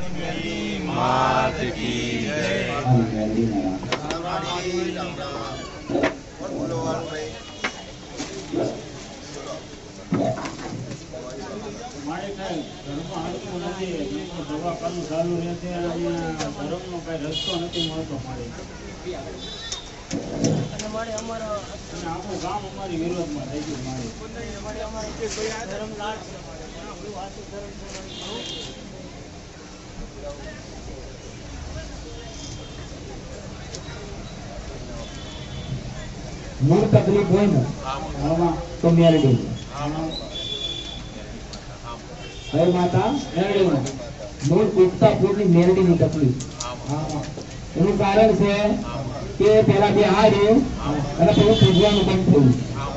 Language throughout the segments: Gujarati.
मात की जय। દવાખાનું ચાલુ રહેશે ધર્મનો કઈ રસ્તો નથી મળતો મારે અને મારે અમારા આખું ગામ અમારી વિરોધમાં થઈ ગયું મારે ધર્મ લાડ છે આપણું આખું ધર્મ મૂળ તકલીફ હોય ને તો મેરડી હર માતા મેરડી મૂળ ઉગતા ફૂટની મેરડીની તકલીફ એનું કારણ છે કે પેલા બે હાડ અને પેલું પૂજવાનું બંધ થયું.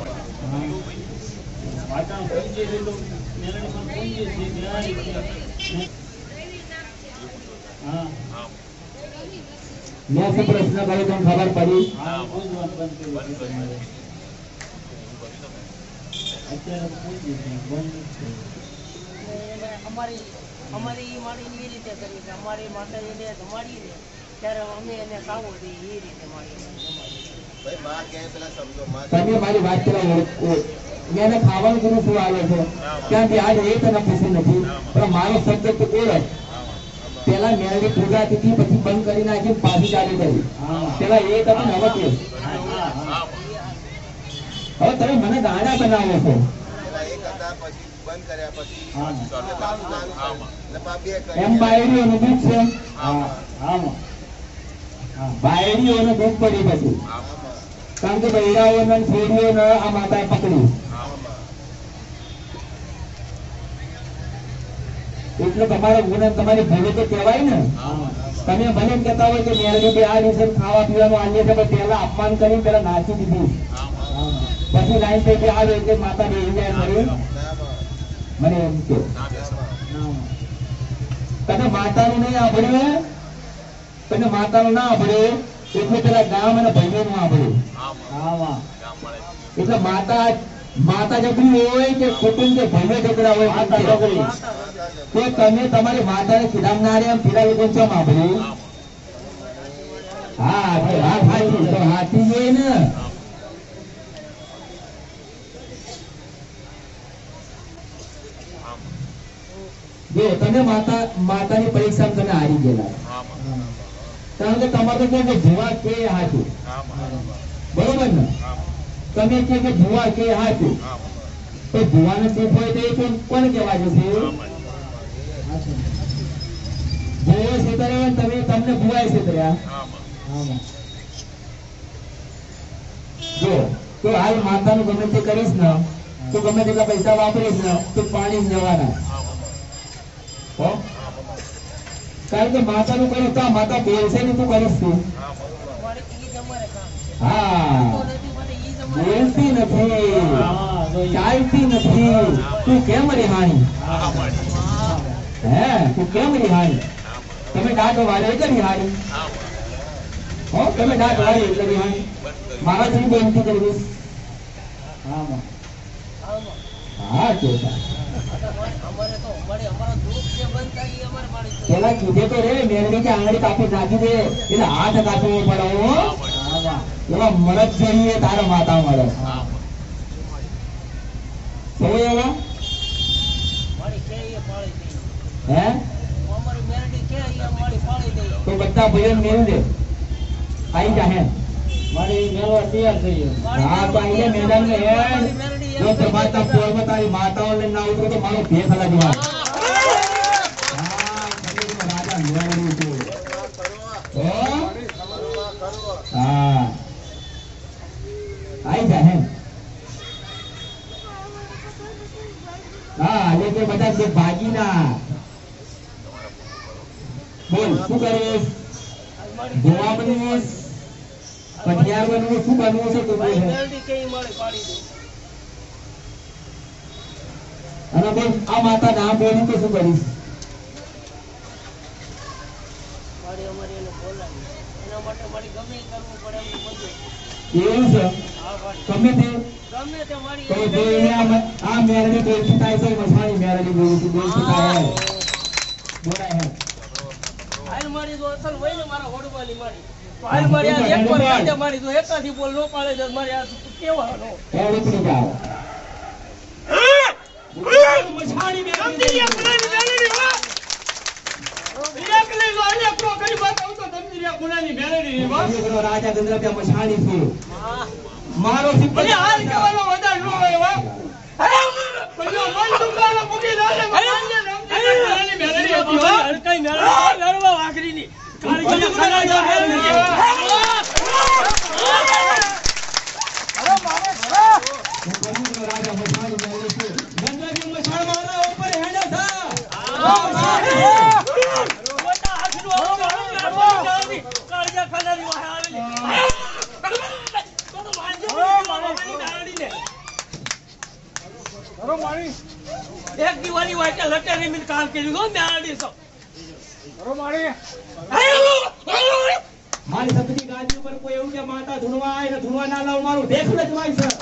મેં શું પ્રશ્ન કર્યો તમને ખબર પડી? અમારી માળીની એ રીતે કરી કે અમારી માતાજીને જમાડી દે ત્યારે અમે એને ખાવો દઈએ એ રીતે મારી. તમે મારી વાત કરવા મેં ખાવાનું ગુરુ શું આવે છે ત્યાંથી આજ એ તને પૂછ્યું નથી પણ મારો સબ્જેક્ટ ઓળખ. પેલા મેળવી પૂજા હતી પછી બંધ કરી નાખી પાછી ચાલુ કરી. પેલા એ તમે હવે કે હવે તમે મને ગાડા બનાવો છો એમ બાયડીઓનું દુઃખ છે. બાયડીઓનું દુઃખ પડી પછી કારણ કે બૈરાઓને છોડીઓને આ માતાએ પકડ્યું એટલે તમારે ગુના તમારી ભૂલો તો કહેવાય ને. તમે ભલે કહેતા હોય કે મેળવી બે આ દિવસે ખાવા પીવાનું આવીએ છે પણ પેલા અપમાન કરી પેલા નાચી દીધું પછી લાઈન થઈ આવે એટલે માતા બેસી જાય મને એમ કે તને માતાનું નહીં આભળ્યું તને માતાનું ના આભળ્યું એટલે પેલા ગામ અને ભાઈઓ નું આભળ્યું. એટલે માતા જગડી હોય કે કુટુંબ કે ભાઈઓ જગડા હોય માતા જગડી તો તમે તમારી માતાને ખીલાવનારે એમ ખીલાવી દો છો આભળ્યું. હા વાત સાચી તો હાથી જોઈએ ને. જો તમે માતાની પરીક્ષામાં તમે હારી ગયેલા કારણ કે તમારે તો કે ભુવા કે હાચું બરોબર ને. તમે કે ભુવા કે હાચું તો ભુવાને ચૂપ હોય તો એ કોણ કહેવા જશે? ભુવો છેતર્યા તમે તમને ભુવાએ છેતર્યા. જો તો હાલ માતાનું ગમે તે કરીશ ને તો ગમે તેટલા પૈસા વાપરીશ ને તો પાણી જવાના. કારણ કે માતાનું કર્યું તો માતા બોલશે ને તું કરીશ તું. હા બોલતી નથી ચાલતી નથી તું કેમ રિહાણી? હે તું કેમ રિહાણી? તમે દાંત વાળે એટલે રિહાણી હો તમે દાંત વાળે એટલે રિહાણી. મારાથી બેનતી કરીશ. હા ચોથા પેલા કીધે તો રે મેરડી કે આંગળી કાપી નાખી દે એટલે હાથ કાપવો પડે. એવા મળદ જોઈએ તારા માતા મળે એવા હે તો બધા ભાઈઓ મેળ દે આવી જાહે મારી મેળવા તૈયાર થઈ ગયો. હા તો અહીંયા મેદાન ને હેડ જો તમારા પોરમાં તારી માતાઓ લઈને ના ઉતરો તો મારો ભેખ હલા જવા. રાજા મેળવી છે. હા આવી જાહે. હા એટલે બધા ભાગી ના બોલ શું કરીશ? ગોવા બનીશ પટિયાર બનવું શું બનવું છે તું બોલ. અને બોલ આ માતા ના બોલી તો શું કરીશ? એવું છે ગમે તે તો આ મેરડી બોલતી થાય છે મસવાની મેરડી બોલતી થાય બોલાય હે હાલ મારી તો અસલ હોય ને મારા હોડવાની મારી તો હાલ મારી આ એક વાર કાઢે મારી તો એકાથી બોલ નો પાડે છે મારી આ કેવાનો ઉપડી જાઓ મછાણી મે દમદિરિયા ગુનાની મેલેડી હો એક લઈ લો અને પ્રો કરી બતાવ તો દમદિરિયા ગુનાની મેલેડી હો રાજા ગંધર્વ કે મછાણી છે મારો ભલે હાલ કહેવાનો વધાર નો હોય હો પેલો મન દુકાનો મૂકી દે દમદિરિયા મેલેડી હતી હો હરકાઈ મેલેડી લડવા વાઘરીની કાળી ખાના જો મેલેડી રાજા મછાણી મેલેડી છે ગંધર્વ મછાણ મારા ઉપર હેડે થા એક દિવાળી વાટે લટેરી મિલ કામ કર્યું હો મેળડી છો મારી સપની ગાદી ઉપર કોઈ એવું કે માતા ધૂણવા આવે ને ધૂણવા ના લાવ મારું દેખલે જ વાય છે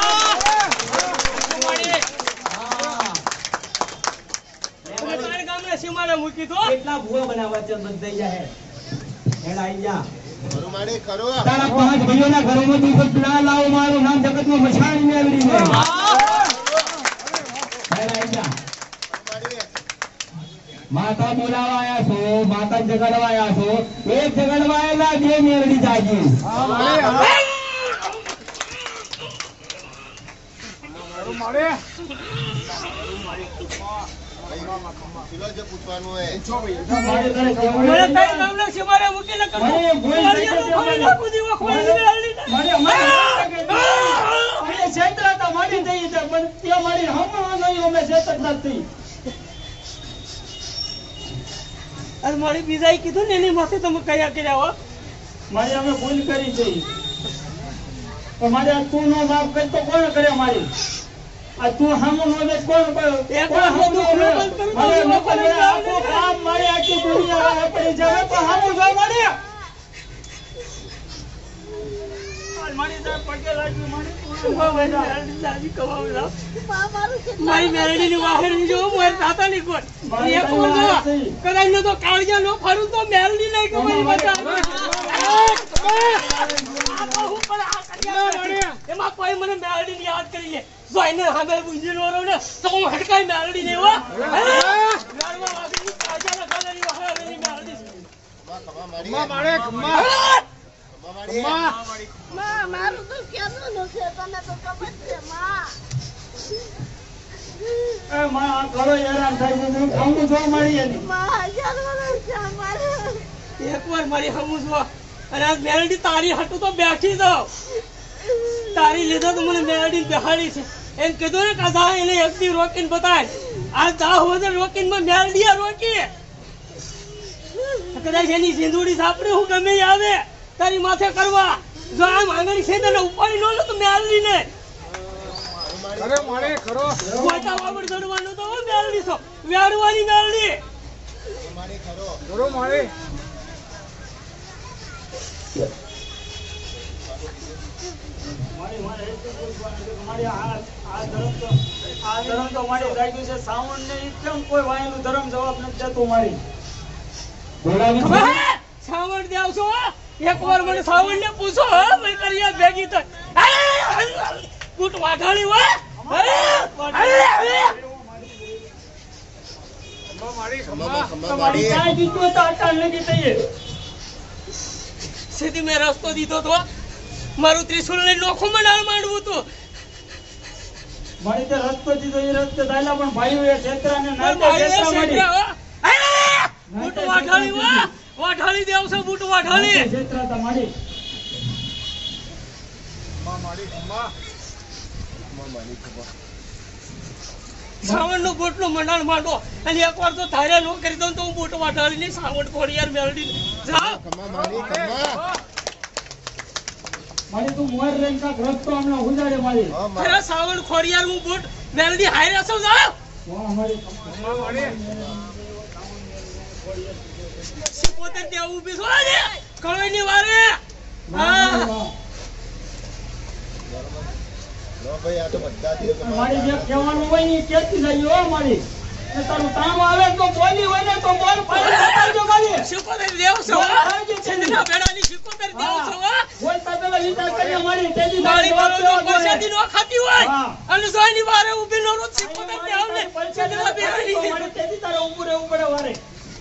તારે ગામને સીમાડે મૂકી દો કેટલા ભૂવા બનાવવા છે બંધાઈ જાય હેડ આઈ જા મારી ખરો તારા પાંચ ભાઈઓના ઘરોમાં તું કોઈ ના લાવ મારું નામ જગતમાં મછાણી મેળવી ને હેડ આઈ જા માતા બોલાવા આયા છો માતા જગાડવા આયા છો એક જગાડવા આયેલા બે મેળવી જાગી પૂછવાનું હોય મને કઈ ગામને સીમાડે મૂકીને કરો અરે મારી બીજાએ કીધું ને એની માથે તમે કયા કર્યા હો મારી અમે ભૂલ કરી છે તો મારે તું નો માફ કરતો કોણ કરે મારી આ તું હામો નો દે કોણ એક કોણ હામો નો મારે મારે આખો કામ મારે આખી દુનિયા પડી જાય તો હામો જો મારે મારી દા પગે લાગી મારી મારી મેરડી ની વાહરી જો મારી તાતા ની કોણ એક કદાચ ન તો કાળિયા નો ફરું તો મેરડી નહીં કે મારી બચા એમાં કોઈ મને મેરડી ની યાદ કરી લે જો એને સામે બુંજી નો રહો ને તો હું હટકાઈ મેરડી નહીં હો લાડવા વાગી કાળિયા ના કલરી વાહરી મેરડી મારું તો ક્યાંનું નથી તને તો ખબર છે માં એ માં આ ઘરો હેરાન થાય છે હું ખાવું જો મારી એની માં હજાર વર્ષ છે અમારે એકવાર મારી સમજવો અને આ મેરડી તારી હટું તો બેઠી દો તારી લીધો તો મને મેરડી બેહાડી છે એમ કીધું ને કદા એને એક દી રોકીને બતાય આ 10 વજન રોકીને માં મેરડી રોકી કદાચ એની સિંદૂડી સાપડે હું ગમે આવે તારી માથે કરવા જો આમ આંગળી છે તને ઉપાડી નો લે તો મેરડી ને ખરો મારે ખરો મોટા વાવડ દડવાનું તો મેરડી છો વેડવાની મેરડી મારી ખરો ઘરો મારે મારી આ ધર્મ તો મારી લાગ્યું છે સાવણ ને કેમ કોઈ વાયનું ધર્મ જવાબ નથી દેતું મારી બોલાવી છે સાવણ દેવ છો એકવાર મને સાવણ ને પૂછો મેં કર્યા ભેગી તો કૂટ વાઘાણી હો તમારી કાંઈ દીધું તો અટાણ લગી થઈએ સીધી મેં રસ્તો દીધો તો મારું ત્રિશુલ લઈ નોખું મનાળ માંડવું હતું મારી તે રસ્તો દીધો એ રસ્તે ચાલ્યા પણ ભાઈઓ એ ક્ષેત્રાને નાટે ક્ષેત્રા મારી બૂટ વાઘાણી હો વાઘાણી દેવ છો બૂટ વાઘાણી ક્ષેત્રા તમારી સાવણ નું બૂટ નું મંડાણ માંડો અને એકવાર તો થારે નો કરી દઉં તો હું બૂટ વાઘાણી ની સાવણ થોડી યાર મેલડી જાઓ મારી તું મોર લઈને કાંક રસ્તો હમણાં ઉજાડે મારી અરે સાવણ ખોરિયાર હું બૂટ મેલડી હારે છો જાઓ પોતે ત્યાં ઊભી છો ને કળોઈની વારે ભાઈ આ તો બધા દિવસ મારી જે કહેવાનું હોય ને એ કહેતી જાય હો મારી તારું કામ આવે તો બોલી હોય ને તો બોલ પાડી જો ખાલી શું કહો મારા બેડાની શિકોતર દેવ છો હા. બોલતા પેલા વિચાર કરી અમારી તેજી મારી તારી બારો જો જવાબ દેવો પરસાદી જોઈએ. નો ખાતી હોય હા. અને જોઈની બારે ઊભી નો રોજ શિકોતર મારી દેવ ને પરસાદી ચેલા બેહાડી તો મારી તેજી તારે ઊભું રહેવું પડે વારે.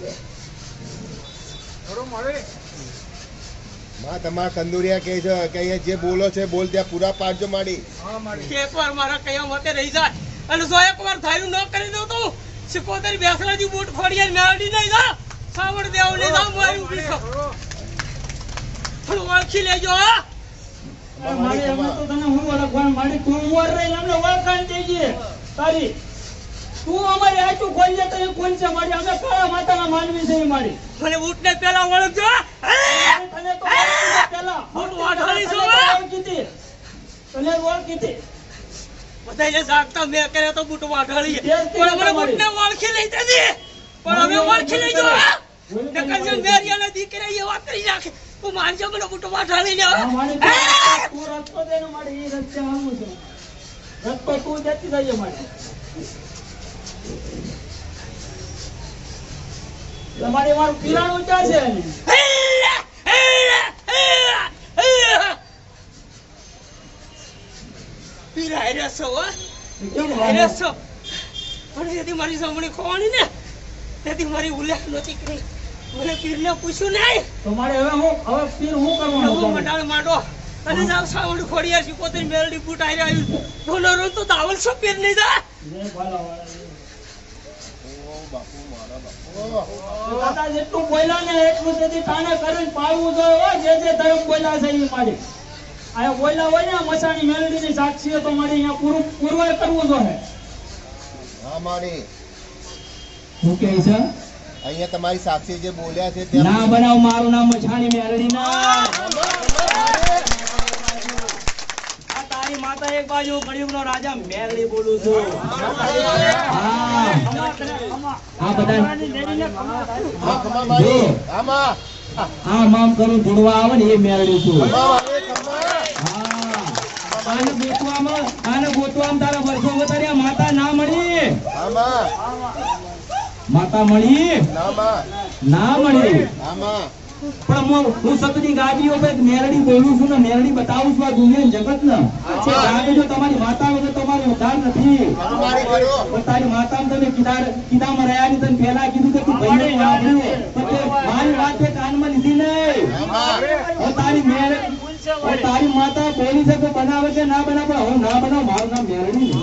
માં તમારા કંદુરિયા કહે છે કે અહીંયા જે બોલો છે બોલ ત્યાં પૂરા પાડજો માડી. એકવાર મારા કયા મતે રહી જાય અને જો એકવાર ધાર્યું ન કરી દઉં તો શિકોતર બેસલાજી બૂટ ફોડીએ મેળડી નહીં જા સાવડ દેવ ને જા મારી ઊભી છો થોડું ઓળખી લેજો હા મારી અમે તો તને હું ઓળખવાનું મારી તું ઉંમર રહી અમને ઓળખાણ દેજે તારી તું અમારી આટું ખોલજે તો એ કોણ છે મારી અમે કાળા માતાના માનવી છે ઈ મારી મને બૂટ ને પેલા ઓળખજો તને તો ઓળખી પેલા બૂટ વાઢાળી છો તને તો ઓળખીતી. તને ઓળખીતી. બધાને જાગતા મેં કરે તો બૂટ વાઢાળી તેજ તે પણ મને તમારી. બૂટ ને ઓળખી લઈ જજે પણ હવે ઓળખી લેજો હા નકર જો મેરિયાના દીકરા એ વાત કરી નાખે તું માનજો મને બૂટ વાઢાળી લે હા, મારી તું રસ્તો દે ને મારી ઈ રસ્તે આવું છું. રસ્તો તું જતી જઈએ મારી. તમારી મારું પીરાણું ક્યાં છે એને? પીરાય રહેશો હો કેમ પીરાય ભાગો? રહેશો પણ જેથી મારી સાંભળી ખોવાની ને તેથી મારી ઉલ્લેખ નહોતી કરી મને પીરને પૂછ્યું નહીં તો મારે હવે પીર હું નવું કરવાનું? મંડાણ માંડો અને જાવ સાવડી ખોડિયા છે પોતે મેલડી બૂટ આઈ રહ્યું બોલો રો તો દાવલ છો પીર નહીં જા જય ભાલાવાળા. ઓ બાપુ મારા બાપુ. દાદા જેટલું બોલ્યા ને એટલું તેથી તાને કરીને પાડવું જોઈએ હો. જે જે ધર્મ બોલ્યા છે એ મારી આ બોલ્યા હોય ને મસાણી મેલડીની સાક્ષીઓ તો મારી અહીંયા પૂરવાર કરવું જોઈએ. હા માડી શું કહે છે અહીંયા તમારી સાક્ષી જે બોલ્યા છે ના ત્યાં બનાવ મારું નામ મછાણી મેલડી ના આ તારી માતા એક બાજુ ગરીબનો રાજા મેલડી બોલું છું. હા આ બધા હા ખમા માડી. જો. હા માં. આ મામ કરું જોડવા આવે ને એ મેલડી છું ખમા માડી, ખમા. હા આને ગોતવામાં તારા વર્ષો વધાર્યા માતા ના મળી હા માં. માતા મળી ના માં. ના મળી હા માં. પણ હું સતની ગાડીઓ પર મેલડી બોલું છું ને મેલડી બતાવું છું આ દુનિયા જગત ને કારણ જો તમારી માતા વગર તમારો ઉદ્ધાર નથી ખમા માડી કરો. પણ તારી માતા તમે કીધામાં રહ્યા ની તને પહેલા કીધું કે તું ભાઈને વાપર્યું. પણ તે મારી વાત તે કાનમાં લીધી નહીં હા માં. હવે તારી માતા બોલી છે તો બનાવે કે ના બનાવે પણ હું ના બનાવ મારું નામ મેલડી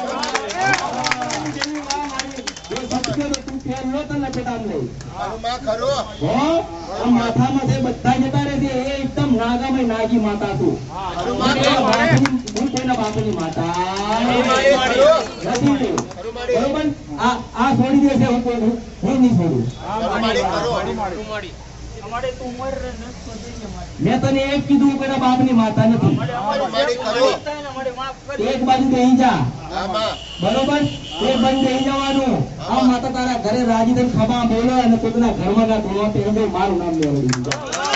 જો સત્ય તો તું ફેર લો તને પેટામ નહીં ખરું માં ખરો. હો આ માથામાં જે બધા જતા રહે છે એ એકદમ નાગામાં નાગી માતા છું ખરું માં ખરો. હું કોઈના બાપુની માતા ખરું માડી ખરો. નથી ખરું માડી. બરોબર આ છોડી દેશે હું નહીં છોડું ખરું માડી ખરો. અમારે તું ઉંમર નસતો જઈએ મારી. મેં તને એક કીધું કોઈના બાપની માતા નથી ખરું માડી ખરો. અમારે માફ કરી. એક બાજુ બેહી જા હા માં. બરોબર એક બાજુ બેહી જવાનું આ માતા તારા ઘરે રાજી થઈને ખમા બોલે અને પોતાના ઘરમાં ના ધોવા પહેરે મારું નામ લેવડી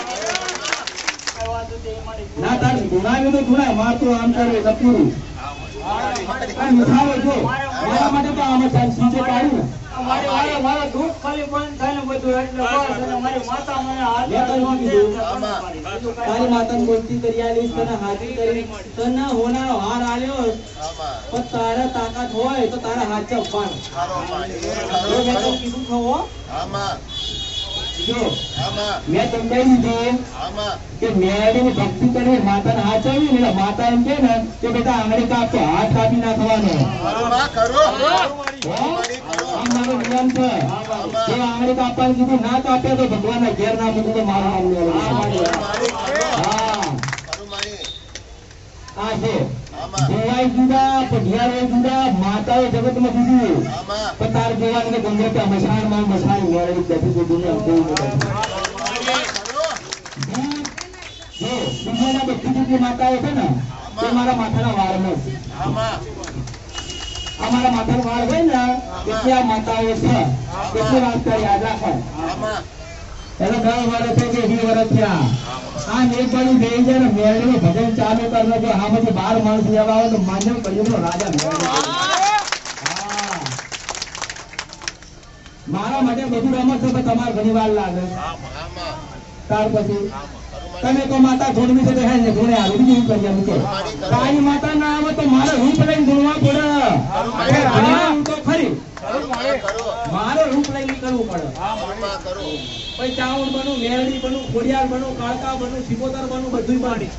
આ વાત હતી એ મારી. ના તારે ધોણાવ્યું તો ધોણાય માર તો આમ કરે એટલે પૂરું આ મીઠાવો જો મારા માટે તો આમ સીધે પાડ્યું ને મારે દુઃખ ખાલી બંધ થાય ને બધું એટલે બસ. અને મારી માતા મને હાથ મેં તને શું કીધું? બીજું કાંઈ તારી માતાને બોલતી કરી આલીશ તને હાથી કરી તને હોનારો હાર આલ્યો હા માં. પણ તારા તાકાત હોય તો તારા હાથ ચપ્પાણ ખરો માડી. જો ખરો મેં ખરો. તને કીધું ખરો હા માં. જો હા માં. મેં તમને કીધું હા માં. કે મેળવીની ભક્તિ કરી માતાને હાથ આવી ને એટલે માતા એમ કે ને કે બેટા આંગળી કાપતો હાથ કાપી નાખવાનો ખરું માં ખરો. હો? માડી ખરો. આ મારો નિયમ છે કે આંગળી કાપવાનું કીધું ના કાપે તો ભગવાનના ઘેર ના મૂકું તો મારું નામ લેવાનું. ખરું માડી ખરો. હા ખરું માડી. આ છે હા માં. દેવાય જુદા પઢિયારો જુદા માતાઓ જગતમાં જુદી હા માં. પણ તાર જોવાનું કે ગમે ત્યાં મસાણમાં મસાણ મેળવી બેઠી છે દુનિયા કોઈ નથી. ખરો. જો દુનિયાના બધી જુદી માતાઓ છે ને તે મારા માથાના વાળમાં છે. હા માં. આ મારા માથાનો વાળ હોય ને એટલે આ માતાઓ છે કેટલી વાત કરી યાદ રાખો હા માં. એનો 10 વર્ષ છે કે 20 વર્ષ થયા આ એક બાજુ બેસી જાય ને મેળવીને ભજન ચાલુ કરે જો આ બધી 12 માણસ લેવા આવે તો માન્ય કળિયુગનો રાજા મેળવી. હા મારા માટે બધું રમત છે પણ તમારે ઘણી વાર લાગે હા માં. ત્યાર પછી તમે તો માતા ધૂળમી છે તો હે ને ધૂળે આવી બીજું કરી એમ કે તારી માતા ના આવે તો મારે રૂપ લઈને ધૂળવા પડે હું તો ખરી મારે રૂપ લઈને કરવું પડે પછી ચાવડ બનું મેરડી બનું ખોડિયાર બનું કાળકા બનું સિકોતર બનું બધું પાડી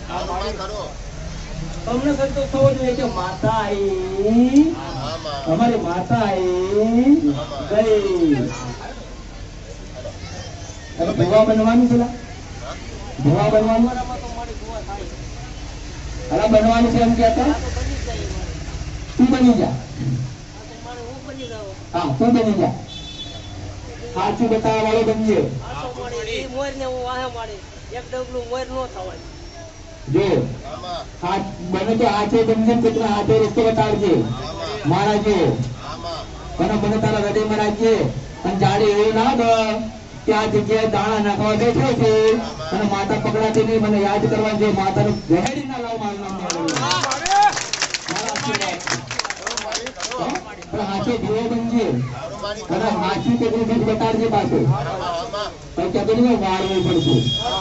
તમને સંતોષ થવો જોઈએ કે માતા આવી અમારી માતા આવી ગઈ હવે ભૂવા બનવાનું છે ભૂવા બનવાનું અરે બનવાનું છે એમ કહેતા તું બની જા હા તું બની જા સાચું બતાવવા વાળો બનજે જો હાથ બને તો હાથે બનજે કેટલા હાથે રસ્તો બતાવજે મારા જે અને મને તારા હૃદયમાં રાખજે અને જાડે એવું ના બ કે આ જગ્યાએ દાણા નાખવા બેઠો છે અને માતા પકડાતી નહીં મને યાદ કરવા છે માતાનું ગહેડી ના લાવ મારું નામ પણ હાથે ભીવો બનજે અને હાથી કેટલું દૂધ બતાડજે પાછું પણ કહેતો નહીં વાળવું પડશે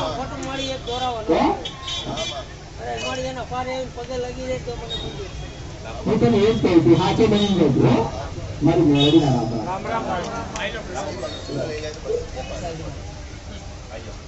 હું તને એ જ કહું છું હાથે બની જજો મારી મેળવી ના રામ રામ